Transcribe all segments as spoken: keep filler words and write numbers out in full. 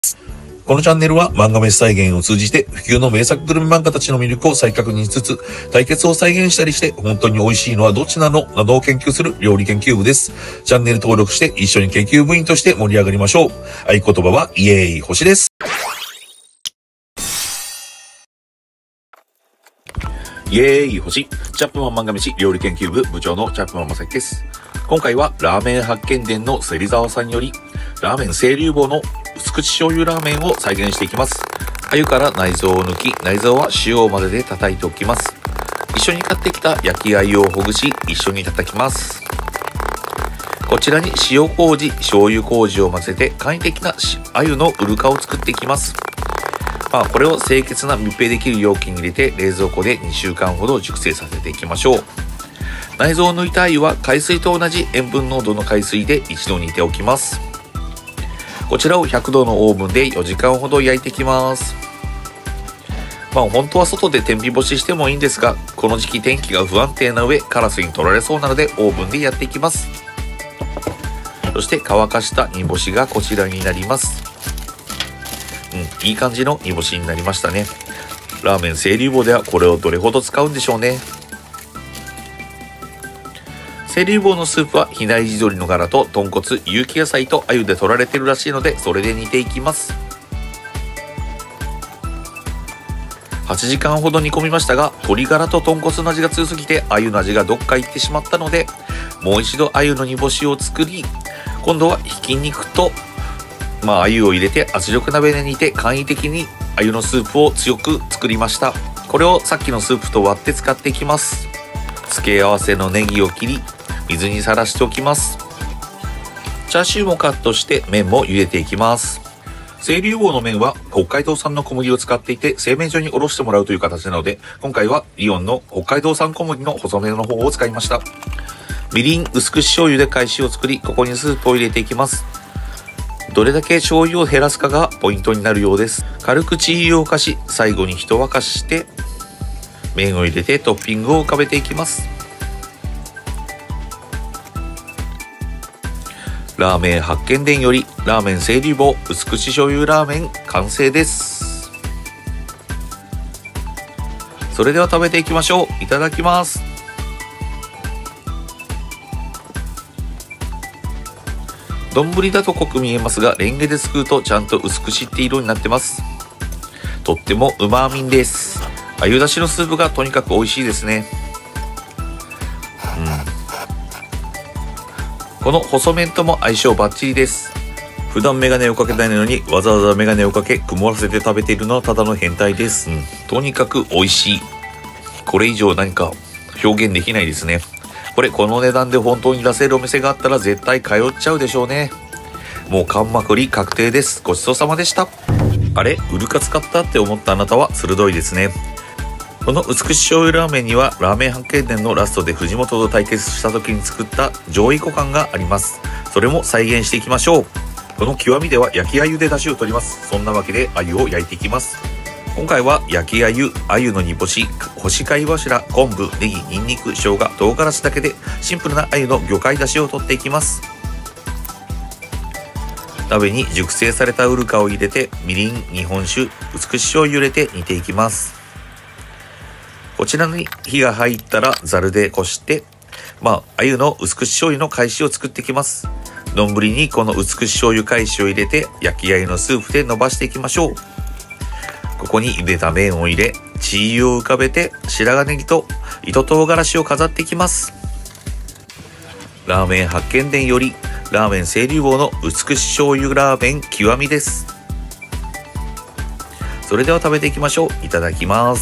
このチャンネルは漫画飯再現を通じて不朽の名作グルメ漫画たちの魅力を再確認しつつ、対決を再現したりして本当に美味しいのはどっちなのなどを研究する料理研究部です。チャンネル登録して一緒に研究部員として盛り上がりましょう。合言葉はイエーイ星です。イエーイ星、チャップマン漫画飯料理研究部部長のチャップマンまさきです。今回はラーメン発見伝の芹沢さんよりラーメン清流坊の薄口醤油ラーメンを再現していきます。鮎から内臓を抜き、内臓は塩までで叩いておきます。一緒に買ってきた焼き鮎をほぐし、一緒に叩きます。こちらに塩麹、醤油麹を混ぜて簡易的な鮎のウルカを作っていきます。まあ、これを清潔な密閉できる容器に入れて冷蔵庫でにしゅうかんほど熟成させていきましょう。内臓を抜いた鮎は海水と同じ塩分濃度の海水で一度煮ておきます。こちらをひゃくどのオーブンでよじかんほど焼いていきます。まあ本当は外で天日干ししてもいいんですが、この時期天気が不安定な上カラスに取られそうなのでオーブンでやっていきます。そして乾かした煮干しがこちらになります。うん、いい感じの煮干しになりましたね。ラーメン清流坊ではこれをどれほど使うんでしょうね。清流坊のスープは比内地鶏のガラと豚骨、有機野菜と鮎で取られてるらしいので、それで煮ていきます。はちじかんほど煮込みましたが、鶏ガラと豚骨の味が強すぎて鮎の味がどっか行ってしまったので、もう一度鮎の煮干しを作り、今度はひき肉とまあ鮎を入れて圧力鍋で煮て簡易的に鮎のスープを強く作りました。これをさっきのスープと割って使っていきます。付け合わせのネギを切り、水にさらしておきます。チャーシューもカットして麺も茹でていきます。清流坊の麺は北海道産の小麦を使っていて製麺所におろしてもらうという形なので、今回はリオンの北海道産小麦の細麺の方を使いました。みりん、薄口醤油で返しを作り、ここにスープを入れていきます。どれだけ醤油を減らすかがポイントになるようです。軽くチー油をかし、最後に一沸かして麺を入れてトッピングを浮かべていきます。ラーメン発見伝よりラーメン清流坊薄口醤油ラーメン完成です。それでは食べていきましょう。いただきます。丼だと濃く見えますが、レンゲですくうとちゃんと薄口って色になってます。とってもうまみんです。鮎だしのスープがとにかく美味しいですね。うん、この細麺とも相性バッチリです。普段メガネをかけないのにわざわざメガネをかけ曇らせて食べているのはただの変態です。うん、とにかく美味しい。これ以上何か表現できないですね。これこの値段で本当に出せるお店があったら絶対通っちゃうでしょうね。もう缶まくり確定です。ごちそうさまでした。あれウルカ使ったって思ったあなたは鋭いですね。この薄口醤油ラーメンにはラーメン発見伝のラストで藤本と対決した時に作った上位互換があります。それも再現していきましょう。この極みでは焼き鮎で出汁を取ります。そんなわけで鮎を焼いていきます。今回は焼き鮎、鮎の煮干し、干し貝柱、昆布、ネギ、ニンニク、生姜、唐辛子だけでシンプルな鮎の魚介出汁を取っていきます。鍋に熟成されたウルカを入れて、みりん、日本酒、薄口醤油を入れて煮ていきます。こちらに火が入ったらザルでこして、まあ鮎の薄口醤油の返しを作っていきます。丼にこの薄口醤油返しを入れて、焼き鮎のスープで伸ばしていきましょう。ここに茹でた麺を入れ、チー油を浮かべて白髪ネギと糸唐辛子を飾っていきます。ラーメン発見伝よりラーメン清流坊の薄口醤油ラーメン極みです。それでは食べていきましょう。いただきます。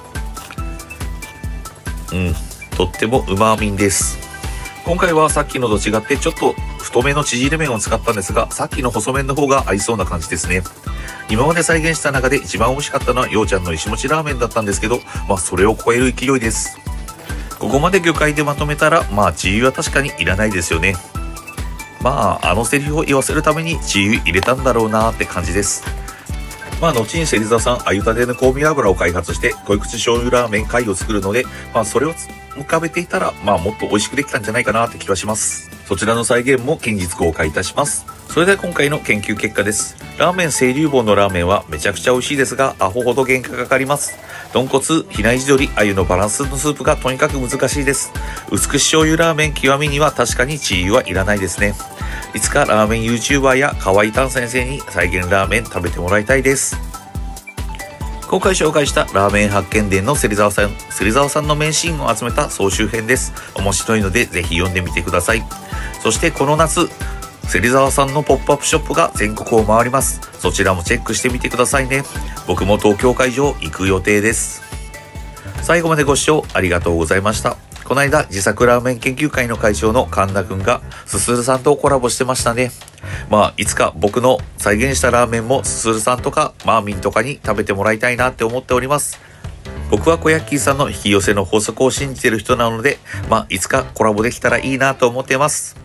うん、とってもうまみんです。今回はさっきのと違ってちょっと太めの縮れ麺を使ったんですが、さっきの細麺の方が合いそうな感じですね。今まで再現した中で一番美味しかったのはようちゃんの石餅ラーメンだったんですけど、まあそれを超える勢いです。ここまで魚介でまとめたら、まあチー油は確かにいらないですよね。まああのセリフを言わせるためにチー油入れたんだろうなーって感じです。まあ後に芹沢さん鮎タテの香味油を開発して濃い口醤油ラーメン貝を作るので、まあそれを浮かべていたらまあもっと美味しくできたんじゃないかなって気がします。そちらの再現も近日公開いたします。 それでは今回の研究結果です。ラーメン清流坊のラーメンはめちゃくちゃ美味しいですが、アホほど原価がかかります。豚骨、比内地鶏、鮎のバランスのスープがとにかく難しいです。薄口醤油ラーメン極みには確かにチー油はいらないですね。いつかラーメン YouTuber や河合丹先生に再現ラーメン食べてもらいたいです。今回紹介したラーメン発見伝の芹沢さん、芹沢さんの名シーンを集めた総集編です。面白いのでぜひ読んでみてください。そしてこの夏、芹沢さんのポップアップショップが全国を回ります。そちらもチェックしてみてくださいね。僕も東京会場行く予定です。最後までご視聴ありがとうございました。この間自作ラーメン研究会の会長の神田くんがすするさんとコラボしてましたね。まあいつか僕の再現したラーメンもすするさんとかマーミンとかに食べてもらいたいなって思っております。僕は小ヤッキーさんの引き寄せの法則を信じている人なので、まあいつかコラボできたらいいなと思っています。